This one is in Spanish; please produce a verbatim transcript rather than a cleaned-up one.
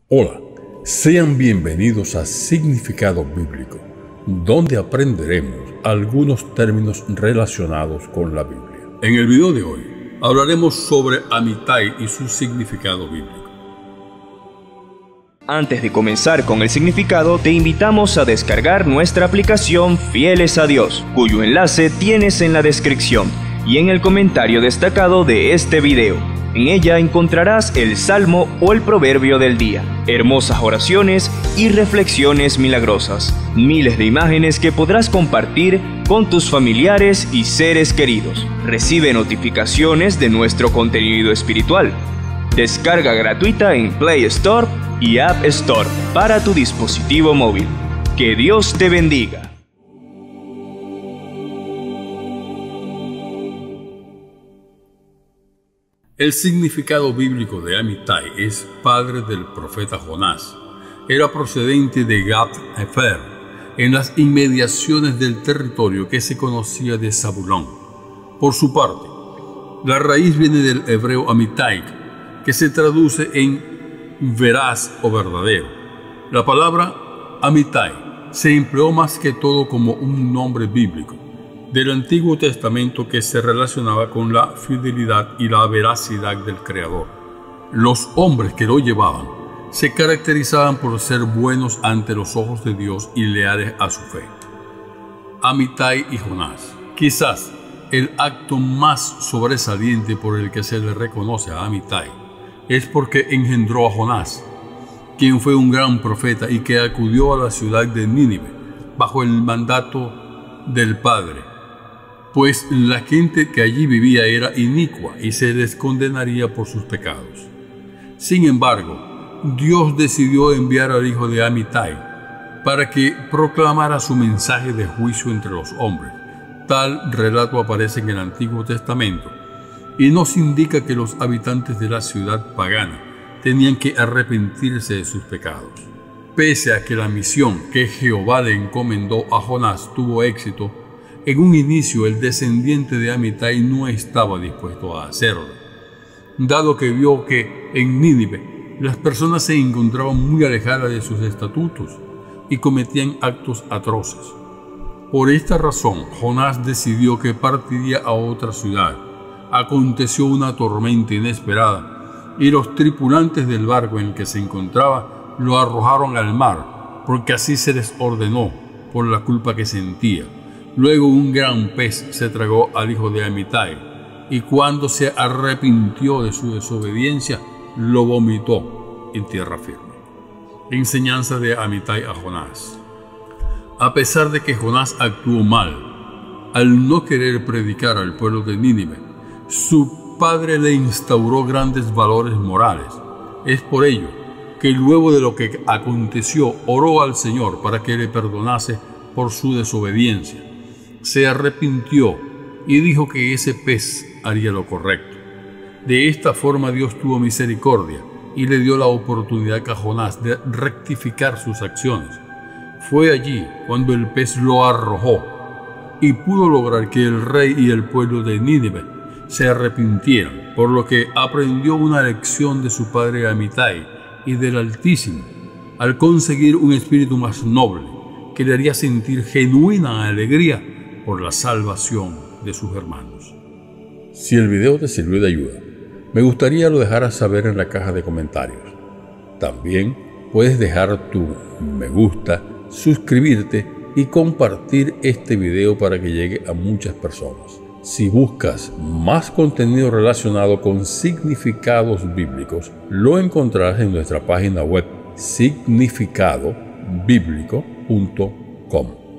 Hola, sean bienvenidos a Significado Bíblico, donde aprenderemos algunos términos relacionados con la Biblia. En el video de hoy hablaremos sobre Amitai y su significado bíblico. Antes de comenzar con el significado, te invitamos a descargar nuestra aplicación Fieles a Dios, cuyo enlace tienes en la descripción y en el comentario destacado de este video. En ella encontrarás el salmo o el proverbio del día, hermosas oraciones y reflexiones milagrosas, miles de imágenes que podrás compartir con tus familiares y seres queridos. Recibe notificaciones de nuestro contenido espiritual. Descarga gratuita en Play Store y App Store para tu dispositivo móvil. Que Dios te bendiga. El significado bíblico de Amitai es padre del profeta Jonás. Era procedente de Gat-Hefer, en las inmediaciones del territorio que se conocía de Zabulón. Por su parte, la raíz viene del hebreo Amitai, que se traduce en veraz o verdadero. La palabra Amitai se empleó más que todo como un nombre bíblico del Antiguo Testamento que se relacionaba con la fidelidad y la veracidad del Creador. Los hombres que lo llevaban se caracterizaban por ser buenos ante los ojos de Dios y leales a su fe. Amitai y Jonás. Quizás el acto más sobresaliente por el que se le reconoce a Amitai es porque engendró a Jonás, quien fue un gran profeta y que acudió a la ciudad de Nínive bajo el mandato del Padre, pues la gente que allí vivía era inicua y se les condenaría por sus pecados. Sin embargo, Dios decidió enviar al hijo de Amitai para que proclamara su mensaje de juicio entre los hombres. Tal relato aparece en el Antiguo Testamento y nos indica que los habitantes de la ciudad pagana tenían que arrepentirse de sus pecados. Pese a que la misión que Jehová le encomendó a Jonás tuvo éxito, en un inicio el descendiente de Amitai no estaba dispuesto a hacerlo, dado que vio que en Nínive las personas se encontraban muy alejadas de sus estatutos y cometían actos atroces. Por esta razón, Jonás decidió que partiría a otra ciudad. Aconteció una tormenta inesperada y los tripulantes del barco en el que se encontraba lo arrojaron al mar, porque así se les ordenó por la culpa que sentía. Luego un gran pez se tragó al hijo de Amitai, y cuando se arrepintió de su desobediencia, lo vomitó en tierra firme. Enseñanza de Amitai a Jonás. A pesar de que Jonás actuó mal, al no querer predicar al pueblo de Nínive, su padre le instauró grandes valores morales. Es por ello que luego de lo que aconteció, oró al Señor para que le perdonase por su desobediencia. Se arrepintió y dijo que ese pez haría lo correcto. De esta forma Dios tuvo misericordia y le dio la oportunidad a Jonás de rectificar sus acciones. Fue allí cuando el pez lo arrojó y pudo lograr que el rey y el pueblo de Nínive se arrepintieran, por lo que aprendió una lección de su padre Amitai y del Altísimo, al conseguir un espíritu más noble que le haría sentir genuina alegría por la salvación de sus hermanos. Si el video te sirvió de ayuda, me gustaría lo dejaras saber en la caja de comentarios. También puedes dejar tu me gusta, suscribirte y compartir este video para que llegue a muchas personas. Si buscas más contenido relacionado con significados bíblicos, lo encontrarás en nuestra página web significado bíblico punto com.